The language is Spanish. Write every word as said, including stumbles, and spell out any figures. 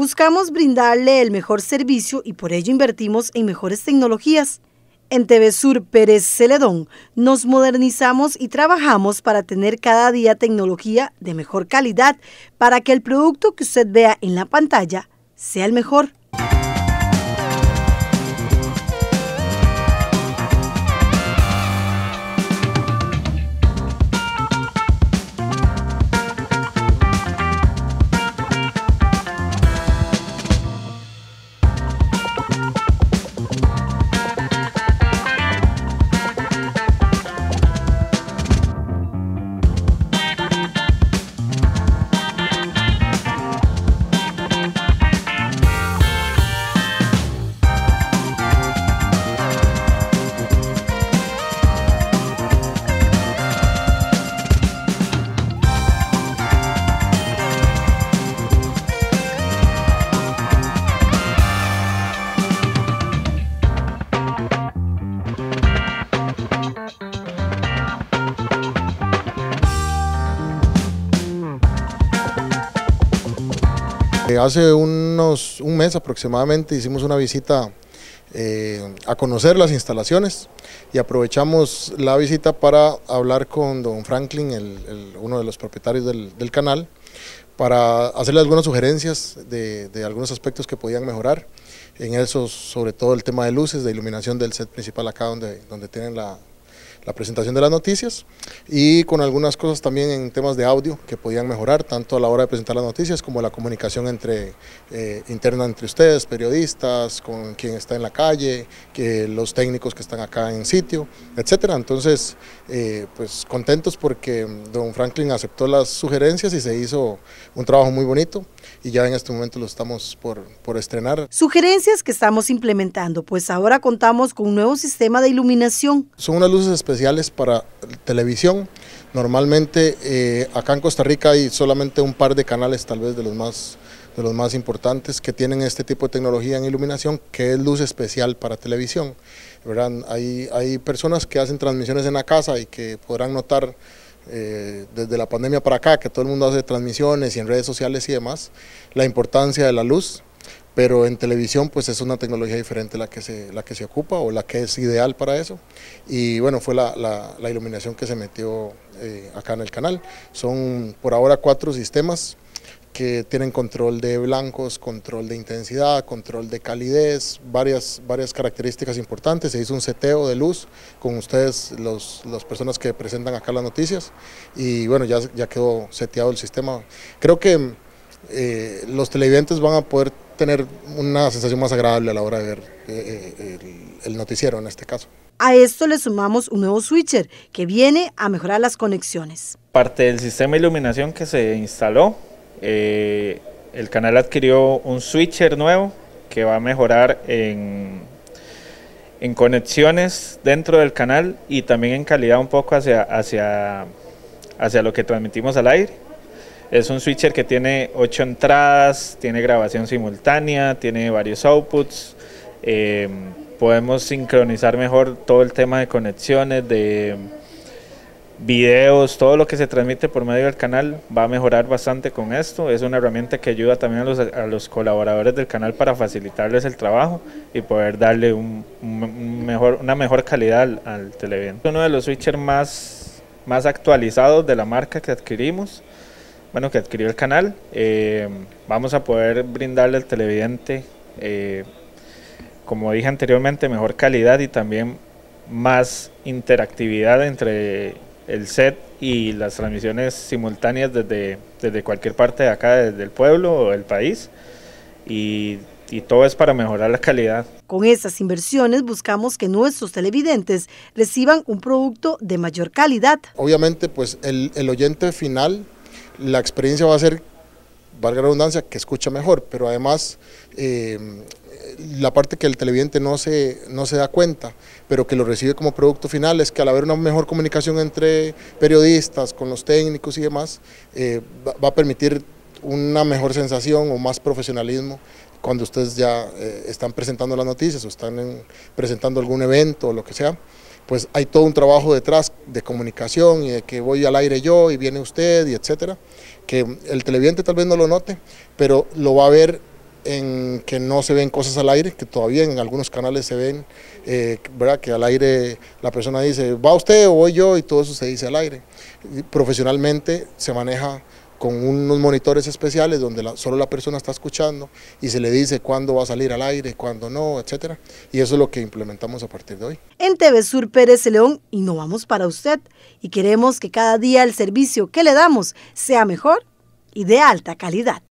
Buscamos brindarle el mejor servicio y por ello invertimos en mejores tecnologías. En T V Sur Pérez Celedón nos modernizamos y trabajamos para tener cada día tecnología de mejor calidad para que el producto que usted vea en la pantalla sea el mejor. Hace unos, un mes aproximadamente hicimos una visita eh, a conocer las instalaciones y aprovechamos la visita para hablar con don Franklin, el, el, uno de los propietarios del, del canal, para hacerle algunas sugerencias de, de algunos aspectos que podían mejorar. En eso, sobre todo el tema de luces, de iluminación del set principal acá donde, donde tienen la, la presentación de las noticias, y con algunas cosas también en temas de audio que podían mejorar, tanto a la hora de presentar las noticias como la comunicación entre, eh, interna entre ustedes, periodistas, con quien está en la calle, que los técnicos que están acá en sitio, etcétera. Entonces, eh, pues contentos porque don Franklin aceptó las sugerencias y se hizo un trabajo muy bonito y ya en este momento lo estamos por, por estrenar. Sugerencias que estamos implementando, pues ahora contamos con un nuevo sistema de iluminación. Son unas luces especiales para televisión. Normalmente eh, acá en Costa Rica hay solamente un par de canales, tal vez de los más de los más importantes, que tienen este tipo de tecnología en iluminación, que es luz especial para televisión, ¿verdad? Hay, hay personas que hacen transmisiones en la casa y que podrán notar eh, desde la pandemia para acá, que todo el mundo hace transmisiones y en redes sociales y demás, la importancia de la luz, pero en televisión pues es una tecnología diferente la que se, la que se ocupa o la que es ideal para eso, y bueno, fue la, la, la iluminación que se metió eh, acá en el canal. Son por ahora cuatro sistemas que tienen control de blancos, control de intensidad, control de calidez, varias, varias características importantes. Se hizo un seteo de luz con ustedes, los, las personas que presentan acá las noticias, y bueno, ya, ya quedó seteado el sistema. Creo que eh, los televidentes van a poder tener una sensación más agradable a la hora de ver eh, el, el noticiero en este caso. A esto le sumamos un nuevo switcher que viene a mejorar las conexiones. Parte del sistema de iluminación que se instaló, eh, el canal adquirió un switcher nuevo que va a mejorar en, en conexiones dentro del canal y también en calidad un poco hacia, hacia, hacia lo que transmitimos al aire. Es un switcher que tiene ocho entradas, tiene grabación simultánea, tiene varios outputs, eh, podemos sincronizar mejor todo el tema de conexiones, de videos, todo lo que se transmite por medio del canal va a mejorar bastante con esto. Es una herramienta que ayuda también a los, a los colaboradores del canal para facilitarles el trabajo y poder darle un, un mejor, una mejor calidad al, al televidente. Uno de los switchers más, más actualizados de la marca que adquirimos, bueno, que adquirió el canal, eh, vamos a poder brindarle al televidente, eh, como dije anteriormente, mejor calidad y también más interactividad entre el set y las transmisiones simultáneas desde, desde cualquier parte de acá, desde el pueblo o el país, y, y todo es para mejorar la calidad. Con estas inversiones buscamos que nuestros televidentes reciban un producto de mayor calidad. Obviamente, pues el, el oyente final, la experiencia va a ser, valga la redundancia, que escucha mejor, pero además eh, la parte que el televidente no se, no se da cuenta, pero que lo recibe como producto final, es que al haber una mejor comunicación entre periodistas, con los técnicos y demás, eh, va, va a permitir una mejor sensación o más profesionalismo cuando ustedes ya eh, están presentando las noticias o están en, presentando algún evento o lo que sea. Pues hay todo un trabajo detrás de comunicación y de que voy al aire yo y viene usted y etcétera, que el televidente tal vez no lo note, pero lo va a ver en que no se ven cosas al aire, que todavía en algunos canales se ven, eh, ¿verdad? Que al aire la persona dice, ¿va usted o voy yo? Y todo eso se dice al aire. Y profesionalmente se maneja con unos monitores especiales donde la, solo la persona está escuchando y se le dice cuándo va a salir al aire, cuándo no, etcétera. Y eso es lo que implementamos a partir de hoy. En T V Sur Pérez Celedón innovamos para usted y queremos que cada día el servicio que le damos sea mejor y de alta calidad.